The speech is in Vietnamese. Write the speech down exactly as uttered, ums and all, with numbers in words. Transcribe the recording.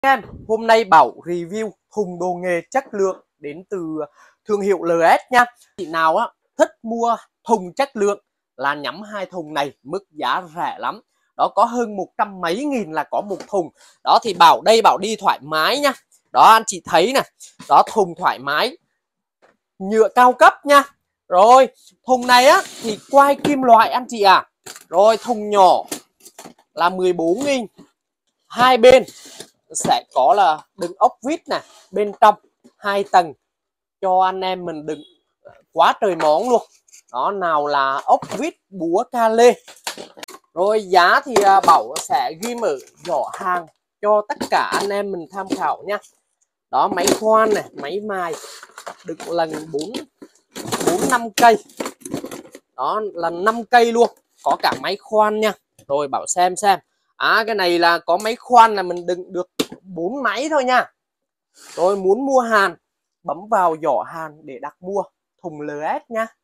Em, hôm nay Bảo review thùng đồ nghề chất lượng đến từ thương hiệu lờ ét nha. Chị nào á thích mua thùng chất lượng là nhắm hai thùng này, mức giá rẻ lắm. Đó, có hơn một trăm mấy nghìn là có một thùng. Đó thì Bảo đây Bảo đi thoải mái nha. Đó anh chị thấy nè. Đó, thùng thoải mái, nhựa cao cấp nha. Rồi thùng này á thì quai kim loại anh chị à. Rồi thùng nhỏ là mười bốn nghìn. Hai bên sẽ có là đựng ốc vít này, bên trong hai tầng cho anh em mình đựng quá trời món luôn. Đó, nào là ốc vít, búa, ca lê. Rồi giá thì Bảo sẽ ghi ở giỏ hàng cho tất cả anh em mình tham khảo nha. Đó, máy khoan này, máy mài đựng lần bốn bốn năm cây. Đó, lần năm cây luôn, có cả máy khoan nha. Rồi Bảo xem xem. À, cái này là có máy khoan là mình đựng được bốn máy thôi nha. Rồi muốn mua hàng bấm vào giỏ hàng để đặt mua thùng lờ ét nha.